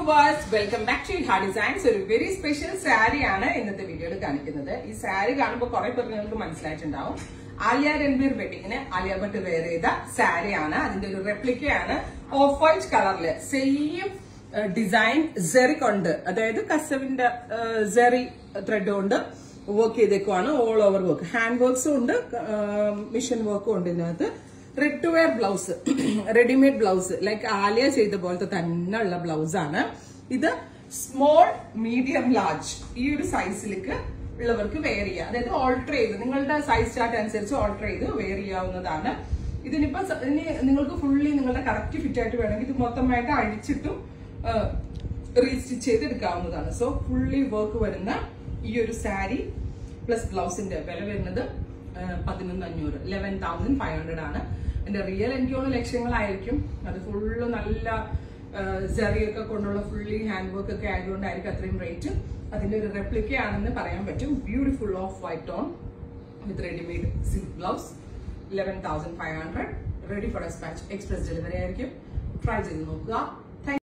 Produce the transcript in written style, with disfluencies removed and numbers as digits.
viewers, welcome back to Ilha Designs. ഒരു very special saree ആണ് ഇന്നത്തെ വീഡിയോയിൽ കാണിക്കുന്നത്. ഈ സാരി കാണുമ്പോൾ കുറെ പേർക്ക് നിങ്ങൾക്ക് മനസ്സിലായിട്ടുണ്ടാവും. ആലിയ രൺബീർ വെഡിങ്ങിന് ആലിയ ഭട്ട് വെയർ ചെയ്ത സാരി ആണ്. അതിന്റെ ഒരു റെപ്ലിക്കയാണ് ഓഫ് വൈറ്റ് കളറില് സെയിം ഡിസൈൻ സെറി കൊണ്ട്, അതായത് കസവിന്റെ സെറി ത്രെഡ് കൊണ്ട് വർക്ക് ചെയ്തേക്കുവാണ്. ഓൾ ഓവർ വർക്ക്, ഹാൻഡ് വർക്ക്സും ഉണ്ട്, മിഷൻ വർക്കും ഉണ്ട്. ഇതിനകത്ത് ready to wear blouse, readymade blouse, like Alia ചെയ്ത പോലത്തെ തന്നെ ഉള്ള ബ്ലൗസ് ആണ് ഇത്. സ്മോൾ, മീഡിയം, ലാർജ് ഈ ഒരു സൈസിലേക്ക് ഉള്ളവർക്ക് വെയർ ചെയ്യാം. അതായത് ഓൾട്ടർ ചെയ്ത് നിങ്ങളുടെ സൈസ് ചാർട്ട് അനുസരിച്ച് ഓൾട്ടർ ചെയ്ത് വെയർ ചെയ്യാവുന്നതാണ്. ഇതിനിപ്പോ ഇനി നിങ്ങൾക്ക് ഫുള്ളി നിങ്ങളുടെ കറക്റ്റ് ഫിറ്റ് ആയിട്ട് വേണമെങ്കിൽ ഇത് മൊത്തമായിട്ട് അഴിച്ചിട്ടും റീസ്റ്റിച്ച് ചെയ്ത് എടുക്കാവുന്നതാണ്. സോ ഫുള്ളി വർക്ക് വരുന്ന ഈ ഒരു സാരി പ്ലസ് ബ്ലൗസിന്റെ വില വരുന്നത് 11,500, 11,500 ആണ്. എന്റെ റിയൽ എനിക്കുള്ള ലക്ഷ്യങ്ങളായിരിക്കും. അത് ഫുള്ള് നല്ല സെറിയൊക്കെ കൊണ്ടുള്ള ഫുള്ളി ഹാൻഡ് വർക്ക് ഒക്കെ ആയതുകൊണ്ടായിരിക്കും അത്രയും റേറ്റ്. അതിന്റെ ഒരു റെപ്ലിക്ക ആണെന്ന് പറയാൻ പറ്റും. Beautiful off white tone with readymade silk blouse, 11,500. Ready for despatch. Express delivery ആയിരിക്കും. ട്രൈ ചെയ്ത് നോക്കുക.